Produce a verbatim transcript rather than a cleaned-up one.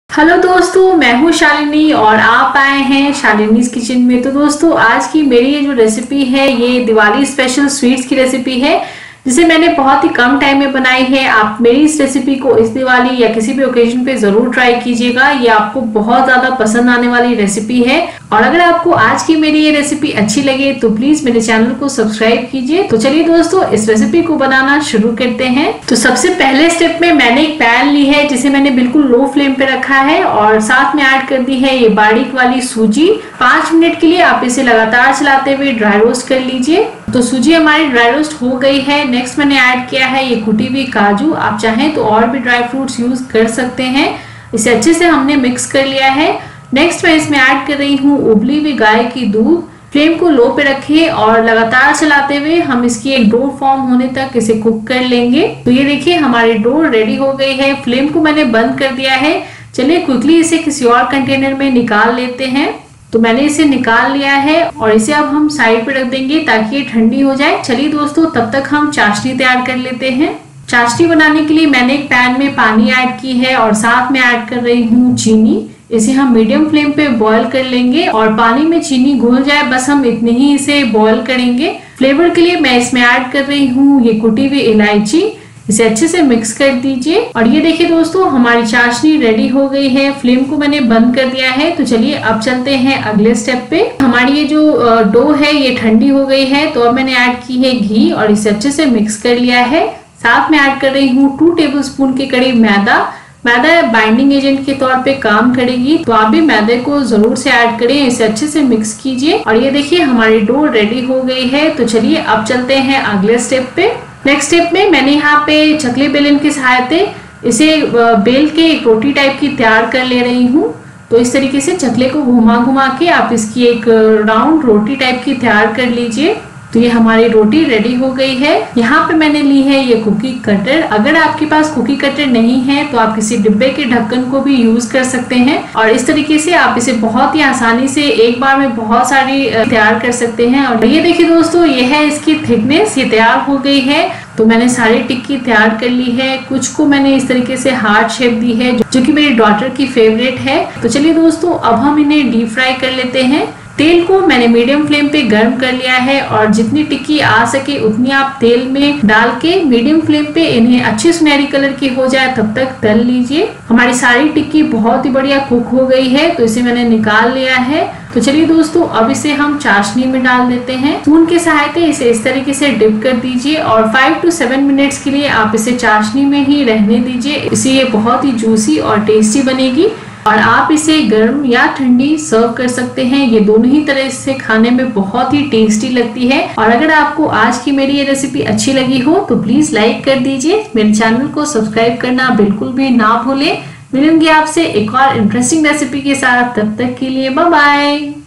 Hello दोस्तों, मैं हूँ शालिनी और आप आए हैं शालिनीज किचन में। तो दोस्तों, आज की मेरी ये जो रेसिपी है ये दिवाली स्पेशल स्वीट्स की रेसिपी है जिसे मैंने बहुत ही कम टाइम में बनाई है। आप मेरी इस रेसिपी को इस दिवाली या किसी भी ओकेजन पे जरूर ट्राई कीजिएगा। ये आपको बहुत ज्यादा पसंद आने वाली रेसिपी है। और अगर आपको आज की मेरी ये रेसिपी अच्छी लगे तो प्लीज मेरे चैनल को सब्सक्राइब कीजिए। तो चलिए दोस्तों, इस रेसिपी को बनाना शुरू करते हैं। तो सबसे पहले स्टेप में मैंने एक पैन ली है जिसे मैंने बिल्कुल लो फ्लेम पे रखा है और साथ में ऐड कर दी है ये बारीक वाली सूजी। पांच मिनट के लिए आप इसे लगातार चलाते हुए ड्राई रोस्ट कर लीजिए। तो सूजी हमारी ड्राई रोस्ट हो गई है। नेक्स्ट मैंने ऐड किया है ये कुटी हुई काजू। आप चाहें तो और भी ड्राई फ्रूट्स यूज कर सकते हैं। इसे अच्छे से हमने मिक्स कर लिया है। नेक्स्ट मैं इसमें ऐड कर रही हूँ उबली हुई गाय की दूध। फ्लेम को लो पे रखिए और लगातार चलाते हुए हम इसकी एक डो फॉर्म होने तक इसे कुक कर लेंगे। तो ये देखिए हमारी डो रेडी हो गई है। फ्लेम को मैंने बंद कर दिया है। चलिए क्विकली इसे किसी और कंटेनर में निकाल लेते हैं। तो मैंने इसे निकाल लिया है और इसे अब हम साइड पे रख देंगे ताकि ये ठंडी हो जाए। चलिए दोस्तों, तब तक हम चाशनी तैयार कर लेते हैं। चाशनी बनाने के लिए मैंने एक पैन में पानी ऐड की है और साथ में ऐड कर रही हूँ चीनी। इसे हम मीडियम फ्लेम पे बॉईल कर लेंगे और पानी में चीनी घुल जाए बस हम इतने ही इसे बॉईल करेंगे। फ्लेवर के लिए मैं इसमें ऐड कर रही हूँ ये कुटी हुई इलायची। इसे अच्छे से मिक्स कर दीजिए। और ये देखिए दोस्तों, हमारी चाशनी रेडी हो गई है। फ्लेम को मैंने बंद कर दिया है। तो चलिए अब चलते हैं अगले स्टेप पे। हमारी ये जो डो है ये ठंडी हो गई है। तो अब मैंने ऐड की है घी और इसे अच्छे से मिक्स कर लिया है। साथ में ऐड कर रही हूँ टू टेबल स्पून के करीब मैदा। मैदा बाइंडिंग एजेंट के तौर पे काम करेगी, तो आप भी मैदे को जरूर से ऐड करें। इसे अच्छे से मिक्स कीजिए। और ये देखिए हमारी डो रेडी हो गई है। तो चलिए अब चलते हैं अगले स्टेप पे। नेक्स्ट स्टेप में मैंने यहाँ पे चकले बेलन की सहायता इसे बेल के एक रोटी टाइप की तैयार कर ले रही हूँ। तो इस तरीके से चकले को घुमा घुमा के आप इसकी एक राउंड रोटी टाइप की तैयार कर लीजिए। तो ये हमारी रोटी रेडी हो गई है। यहाँ पे मैंने ली है ये कुकी कटर। अगर आपके पास कुकी कटर नहीं है तो आप किसी डिब्बे के ढक्कन को भी यूज कर सकते हैं और इस तरीके से आप इसे बहुत ही आसानी से एक बार में बहुत सारी तैयार कर सकते हैं। और ये देखिए दोस्तों, ये है इसकी थिकनेस, ये तैयार हो गई है। तो मैंने सारी टिक्की तैयार कर ली है। कुछ को मैंने इस तरीके से हार्ट शेप दी है जो कि मेरी डॉटर की फेवरेट है। तो चलिए दोस्तों, अब हम इन्हें डीप फ्राई कर लेते हैं। तेल को मैंने मीडियम फ्लेम पे गर्म कर लिया है और जितनी टिक्की आ सके उतनी आप तेल में डाल के मीडियम फ्लेम पे इन्हें अच्छे सुनहरी कलर की हो जाए तब तक तल लीजिए। हमारी सारी टिक्की बहुत ही बढ़िया कुक हो गई है। तो इसे मैंने निकाल लिया है। तो चलिए दोस्तों, अब इसे हम चाशनी में डाल देते हैं। स्पून के सहायता इसे इस तरीके से डिप कर दीजिए और फाइव टू सेवन मिनट्स के लिए आप इसे चाशनी में ही रहने दीजिए। इससे ये बहुत ही जूसी और टेस्टी बनेगी और आप इसे गर्म या ठंडी सर्व कर सकते हैं। ये दोनों ही तरह से खाने में बहुत ही टेस्टी लगती है। और अगर आपको आज की मेरी ये रेसिपी अच्छी लगी हो तो प्लीज लाइक कर दीजिए। मेरे चैनल को सब्सक्राइब करना बिल्कुल भी ना भूलें। मिलूंगी आपसे एक और इंटरेस्टिंग रेसिपी के साथ। तब तक के लिए बाय बाय।